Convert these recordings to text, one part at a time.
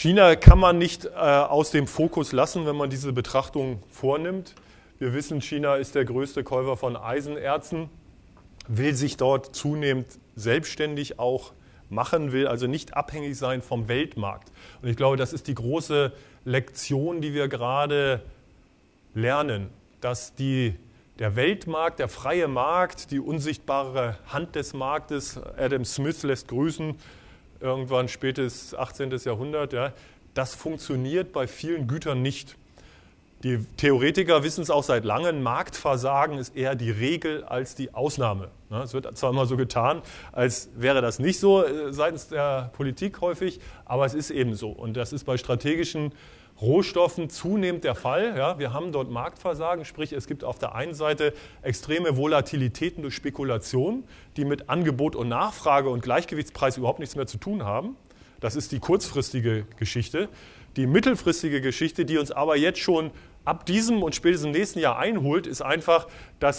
China kann man nicht aus dem Fokus lassen, wenn man diese Betrachtung vornimmt. Wir wissen, China ist der größte Käufer von Eisenerzen, will sich dort zunehmend selbstständig auch machen, will also nicht abhängig sein vom Weltmarkt. Und ich glaube, das ist die große Lektion, die wir gerade lernen, dass der Weltmarkt, der freie Markt, die unsichtbare Hand des Marktes, Adam Smith lässt grüßen, irgendwann spätes 18. Jahrhundert, ja, das funktioniert bei vielen Gütern nicht. Die Theoretiker wissen es auch seit langem, Marktversagen ist eher die Regel als die Ausnahme. Es wird zwar immer so getan, als wäre das nicht so seitens der Politik häufig, aber es ist eben so. Und das ist bei strategischen Rohstoffen zunehmend der Fall. Ja, wir haben dort Marktversagen, sprich es gibt auf der einen Seite extreme Volatilitäten durch Spekulation, die mit Angebot und Nachfrage und Gleichgewichtspreis überhaupt nichts mehr zu tun haben. Das ist die kurzfristige Geschichte. Die mittelfristige Geschichte, die uns aber jetzt schon ab diesem und spätestens im nächsten Jahr einholt, ist einfach, dass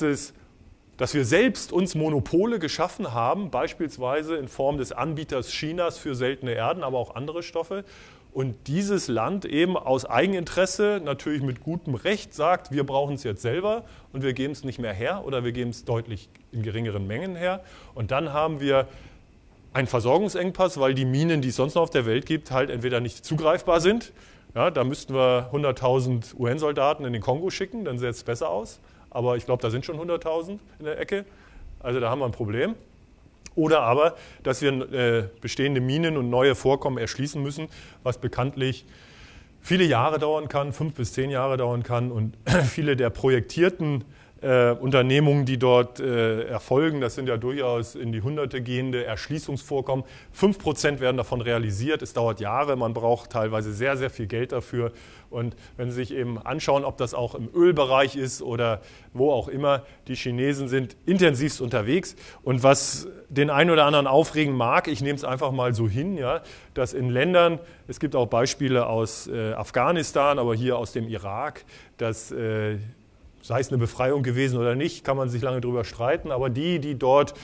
wir selbst uns Monopole geschaffen haben, beispielsweise in Form des Anbieters Chinas für seltene Erden, aber auch andere Stoffe. Und dieses Land eben aus Eigeninteresse, natürlich mit gutem Recht, sagt, wir brauchen es jetzt selber und wir geben es nicht mehr her oder wir geben es deutlich in geringeren Mengen her. Und dann haben wir einen Versorgungsengpass, weil die Minen, die es sonst noch auf der Welt gibt, halt entweder nicht zugreifbar sind. Ja, da müssten wir 100.000 UN-Soldaten in den Kongo schicken, dann sähe es besser aus. Aber ich glaube, da sind schon 100.000 in der Ecke. Also da haben wir ein Problem. Oder aber, dass wir bestehende Minen und neue Vorkommen erschließen müssen, was bekanntlich viele Jahre dauern kann, 5 bis 10 Jahre dauern kann. Und viele der projektierten Unternehmungen, die dort erfolgen, das sind ja durchaus in die Hunderte gehende Erschließungsvorkommen. 5% werden davon realisiert. Es dauert Jahre, man braucht teilweise sehr, sehr viel Geld dafür. Und wenn Sie sich eben anschauen, ob das auch im Ölbereich ist oder wo auch immer, die Chinesen sind intensivst unterwegs. Und was den einen oder anderen aufregen mag, ich nehme es einfach mal so hin, ja, dass in Ländern, es gibt auch Beispiele aus Afghanistan, aber hier aus dem Irak, dass sei es eine Befreiung gewesen oder nicht, kann man sich lange darüber streiten, aber die dort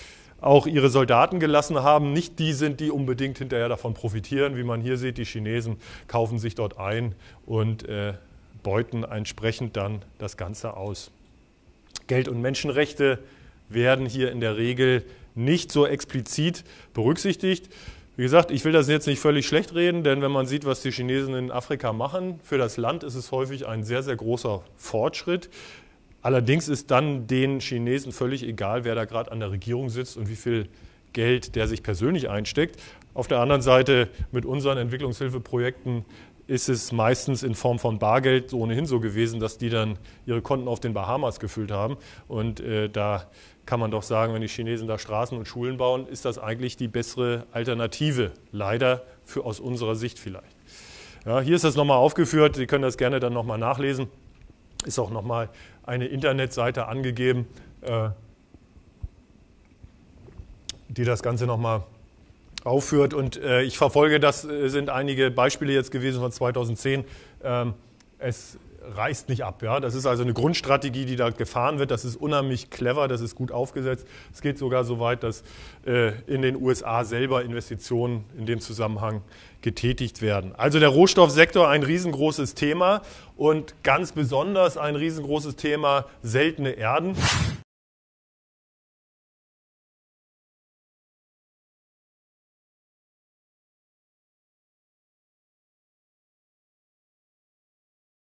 auch ihre Soldaten gelassen haben, nicht die sind, die unbedingt hinterher davon profitieren. Wie man hier sieht, die Chinesen kaufen sich dort ein und beuten entsprechend dann das Ganze aus. Geld- und Menschenrechte werden hier in der Regel nicht so explizit berücksichtigt. Wie gesagt, ich will das jetzt nicht völlig schlecht reden, denn wenn man sieht, was die Chinesen in Afrika machen, für das Land ist es häufig ein sehr, sehr großer Fortschritt. Allerdings ist dann den Chinesen völlig egal, wer da gerade an der Regierung sitzt und wie viel Geld der sich persönlich einsteckt. Auf der anderen Seite mit unseren Entwicklungshilfeprojekten ist es meistens in Form von Bargeld ohnehin so gewesen, dass die dann ihre Konten auf den Bahamas gefüllt haben. Und da kann man doch sagen, wenn die Chinesen da Straßen und Schulen bauen, ist das eigentlich die bessere Alternative. Leider aus unserer Sicht vielleicht. Ja, hier ist das nochmal aufgeführt. Sie können das gerne dann nochmal nachlesen. Ist auch nochmal eine Internetseite angegeben, die das Ganze nochmal aufführt. Und ich verfolge, das sind einige Beispiele jetzt gewesen von 2010. Es reißt nicht ab. Ja? Das ist also eine Grundstrategie, die da gefahren wird. Das ist unheimlich clever, das ist gut aufgesetzt. Es geht sogar so weit, dass in den USA selber Investitionen in dem Zusammenhang getätigt werden. Also der Rohstoffsektor ein riesengroßes Thema und ganz besonders ein riesengroßes Thema seltene Erden.